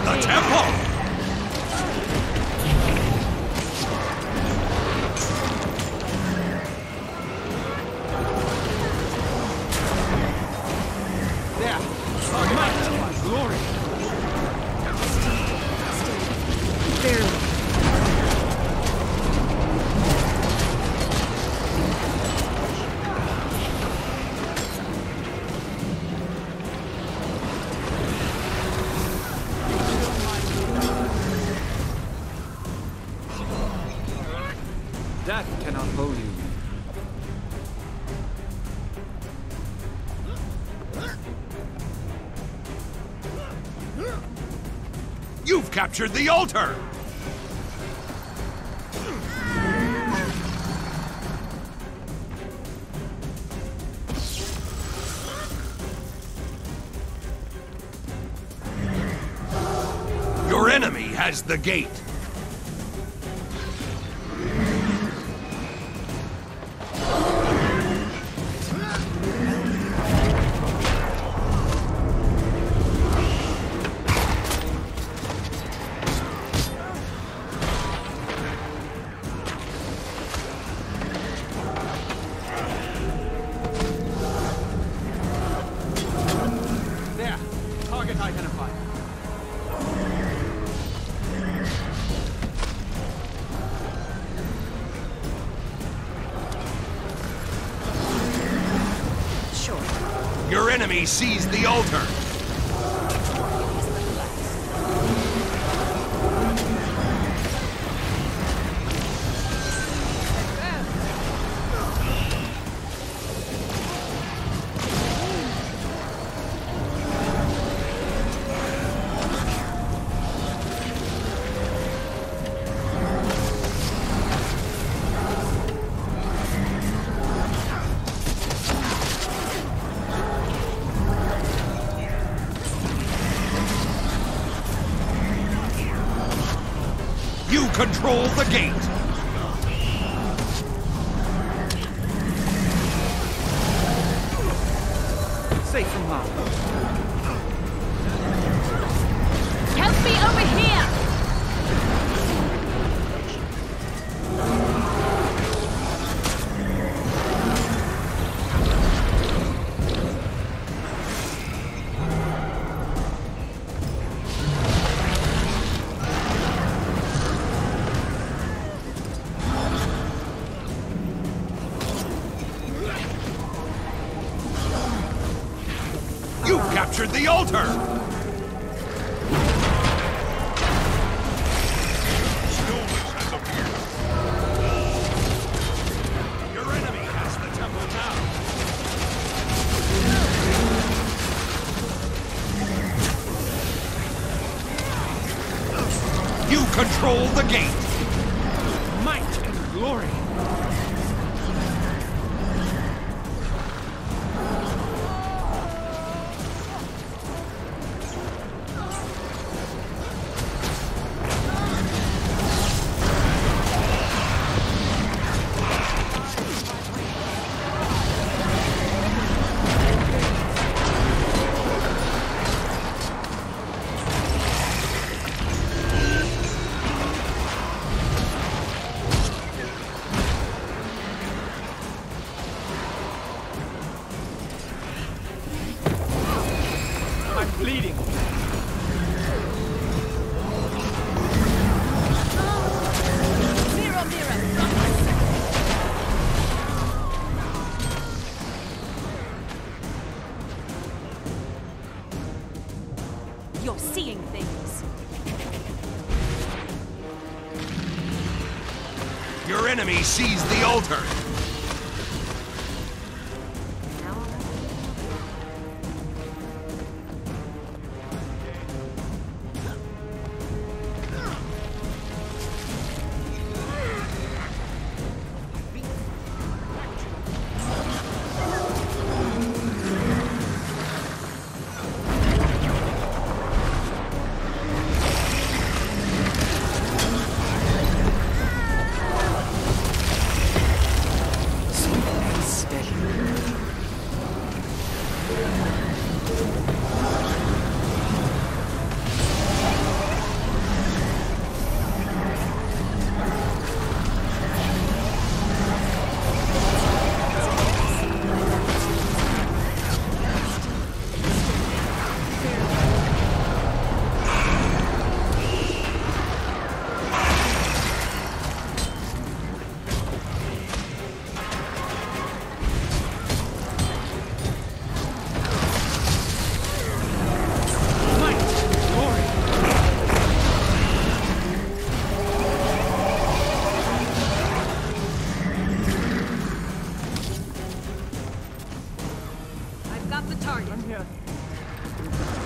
the temple! There! Might! Glory! Barely. Death cannot hold you. You've captured the altar! Your enemy has the gate. There! Target identified. Your enemy sees the altar. You control the gate. Safe from harm. Help me over here! You've captured the altar! Your enemy has the temple now. You control the gate. Might and glory. I'm bleeding. Mirror, mirror! You're seeing things. Your enemy sees the altar.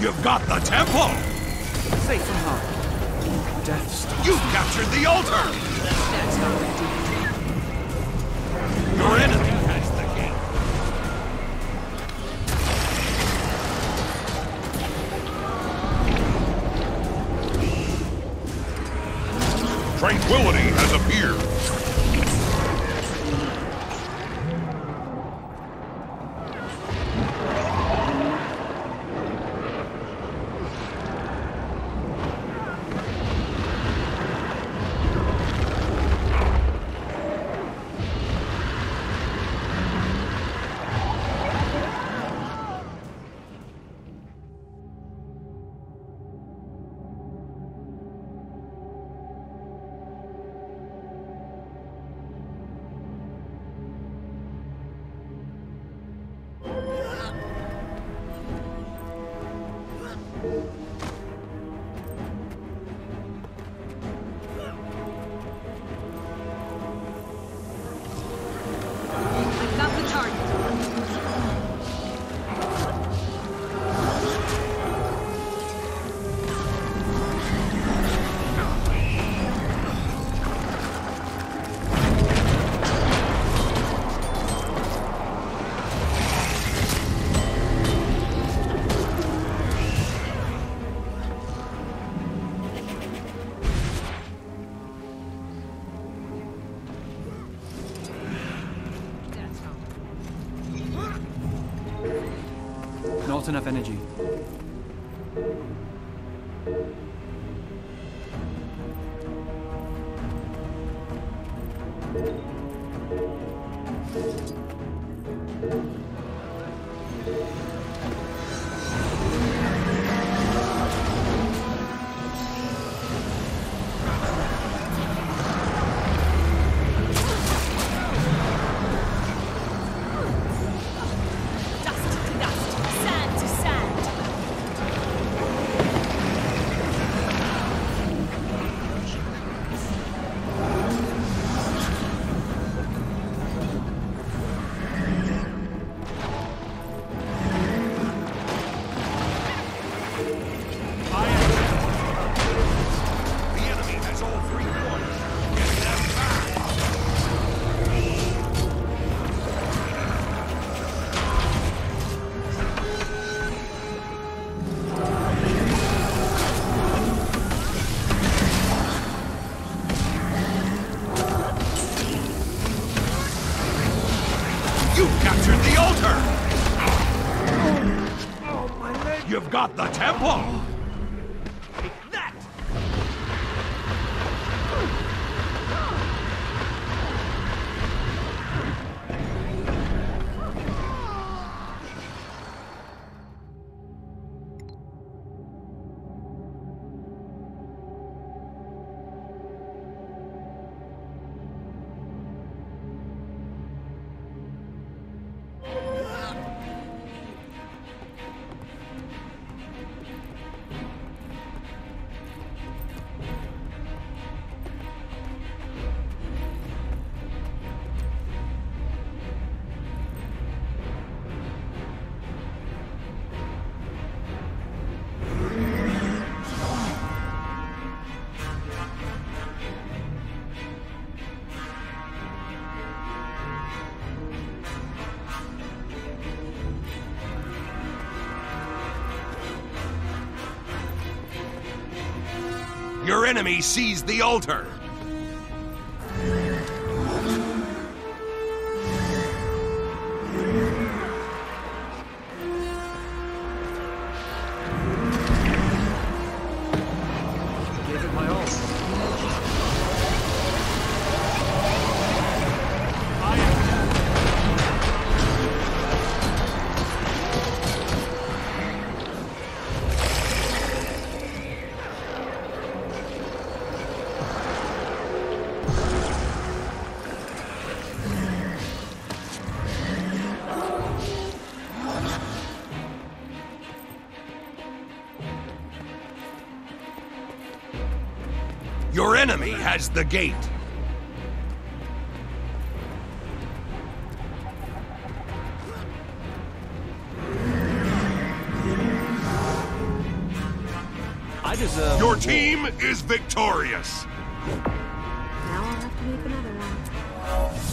You've got the temple! Safe from harm. Death stalks. You've captured the altar! That's not ready. Your enemy has the gate. Tranquility has appeared. I've got the target. Not enough energy. Dust to dust, sand to sand. The enemy has all 3 points. Get them back! You captured the altar! Oh, my leg! You've got the temple! Take that! Your enemy seized the altar! Gave it my all. Your enemy has the gate! I deserve Your a team is victorious. Now I'll have to make another one.